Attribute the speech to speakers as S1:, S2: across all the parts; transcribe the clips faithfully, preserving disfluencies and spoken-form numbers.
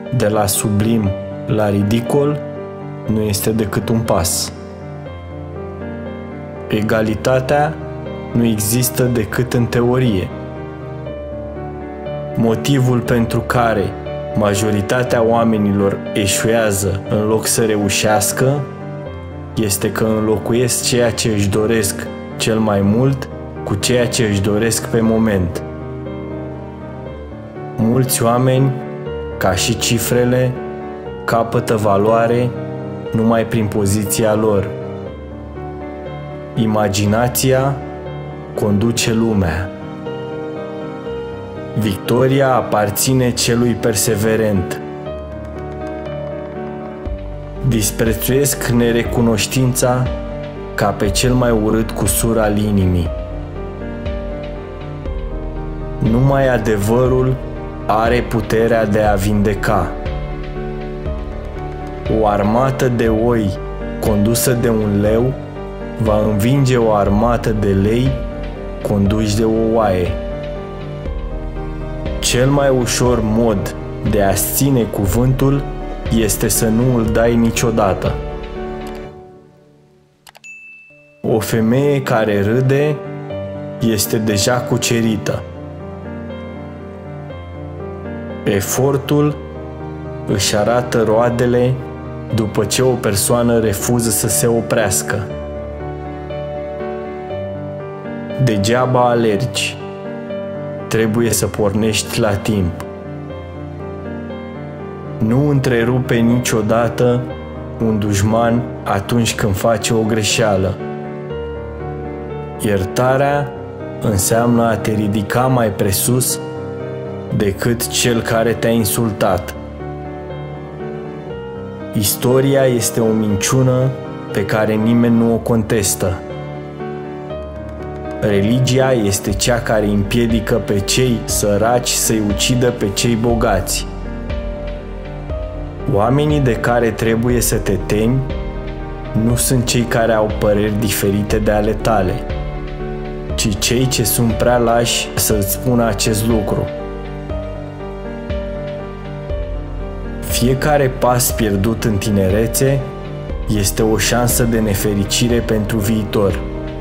S1: de la sublim la ridicol nu este decât un pas. Egalitatea nu există decât în teorie. Motivul pentru care majoritatea oamenilor eșuează în loc să reușească este că înlocuiesc ceea ce își doresc cel mai mult cu ceea ce își doresc pe moment. Mulți oameni, ca și cifrele, capătă valoare numai prin poziția lor. Imaginația conduce lumea. Victoria aparține celui perseverent. Disprețuiesc nerecunoștința ca pe cel mai urât cusur al inimii. Numai adevărul are puterea de a vindeca. O armată de oi condusă de un leu va învinge o armată de lei conduși de o oaie. Cel mai ușor mod de a-ți ține cuvântul este să nu îl dai niciodată. O femeie care râde este deja cucerită. Efortul își arată roadele după ce o persoană refuză să se oprească. Degeaba alergi. Trebuie să pornești la timp. Nu întrerupe niciodată un dușman atunci când face o greșeală. Iertarea înseamnă a te ridica mai presus decât cel care te-a insultat. Istoria este o minciună pe care nimeni nu o contestă. Religia este cea care împiedică pe cei săraci să-i ucidă pe cei bogați. Oamenii de care trebuie să te temi nu sunt cei care au păreri diferite de ale tale, ci cei ce sunt prea lași să-ți spună acest lucru. Fiecare pas pierdut în tinerețe este o șansă de nefericire pentru viitor.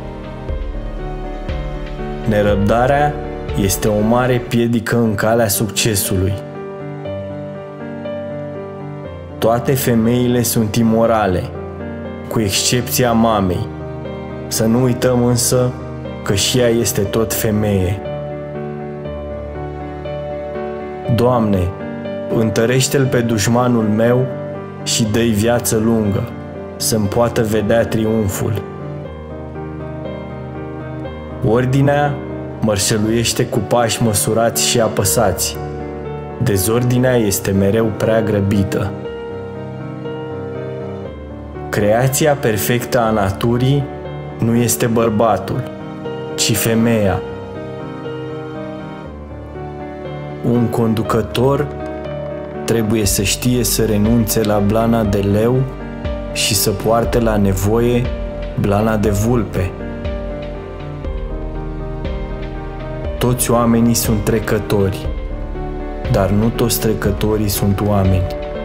S1: Nerăbdarea este o mare piedică în calea succesului. Toate femeile sunt imorale, cu excepția mamei. Să nu uităm însă că și ea este tot femeie. Doamne, întărește-l pe dușmanul meu și dă-i viață lungă, să-mi poată vedea triumful. Ordinea mărșăluiește cu pași măsurați și apăsați. Dezordinea este mereu prea grăbită. Creația perfectă a naturii nu este bărbatul, ci femeia. Un conducător trebuie să știe să renunțe la blana de leu și să poarte la nevoie blana de vulpe. Toți oamenii sunt trecători, dar nu toți trecătorii sunt oameni.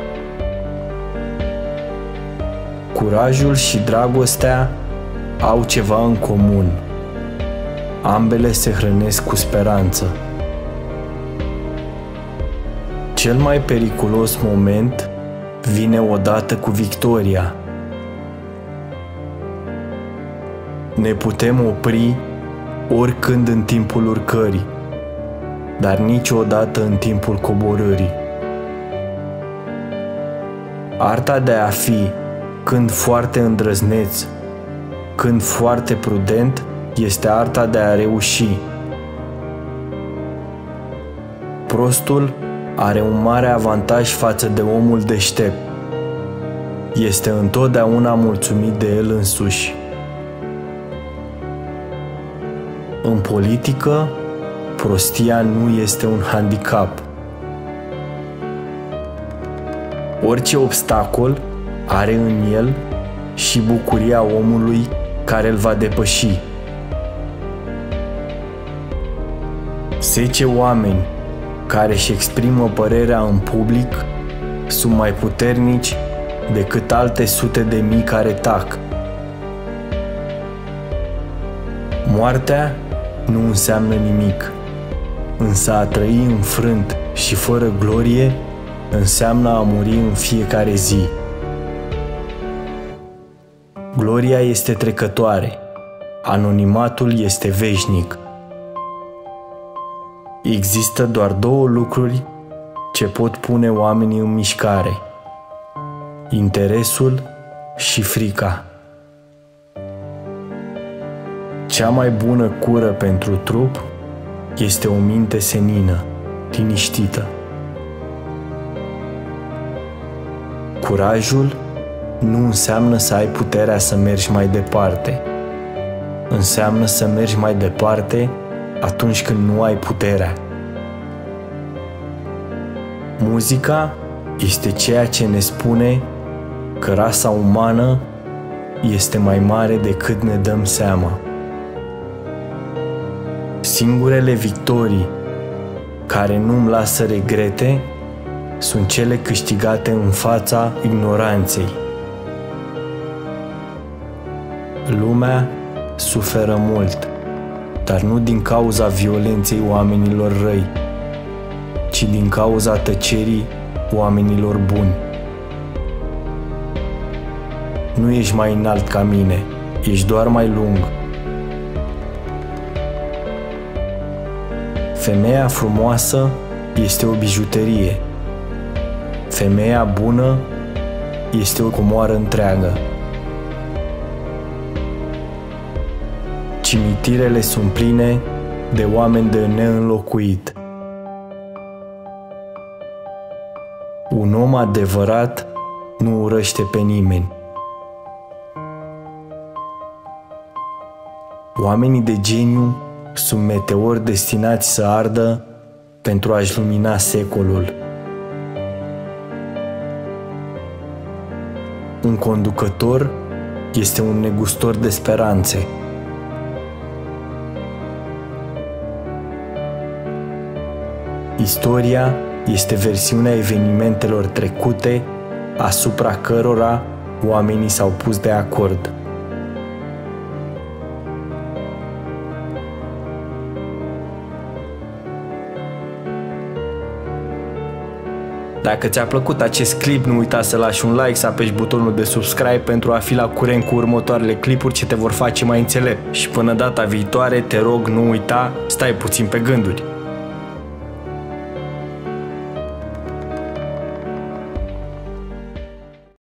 S1: Curajul și dragostea au ceva în comun. Ambele se hrănesc cu speranță. Cel mai periculos moment vine odată cu victoria. Ne putem opri oricând în timpul urcării, dar niciodată în timpul coborârii. Arta de a fi când foarte îndrăzneț, când foarte prudent, este arta de a reuși. Prostul are un mare avantaj față de omul deștept. Este întotdeauna mulțumit de el însuși. În politică, prostia nu este un handicap. Orice obstacol are în el și bucuria omului care îl va depăși. Zece oameni care își exprimă părerea în public sunt mai puternici decât alte sute de mii care tac. Moartea nu înseamnă nimic, însă a trăi înfrânt și fără glorie înseamnă a muri în fiecare zi. Gloria este trecătoare, anonimatul este veșnic. Există doar două lucruri ce pot pune oamenii în mișcare: interesul și frica. Cea mai bună cură pentru trup este o minte senină, liniștită. Curajul nu înseamnă să ai puterea să mergi mai departe. Înseamnă să mergi mai departe atunci când nu ai puterea. Muzica este ceea ce ne spune că rasa umană este mai mare decât ne dăm seama. Singurele victorii care nu-mi lasă regrete sunt cele câștigate în fața ignoranței. Lumea suferă mult, dar nu din cauza violenței oamenilor răi, ci din cauza tăcerii oamenilor buni. Nu ești mai înalt ca mine, ești doar mai lung. Femeia frumoasă este o bijuterie. Femeia bună este o comoară întreagă. Cimitirele sunt pline de oameni de neînlocuit. Un om adevărat nu urăște pe nimeni. Oamenii de geniu sunt meteori destinați să ardă pentru a-și lumina secolul. Un conducător este un negustor de speranțe. Istoria este versiunea evenimentelor trecute asupra cărora oamenii s-au pus de acord. Dacă ți-a plăcut acest clip, nu uita să lași un like, să apeși butonul de subscribe pentru a fi la curent cu următoarele clipuri ce te vor face mai înțelept. Și până data viitoare, te rog, nu uita, stai puțin pe gânduri.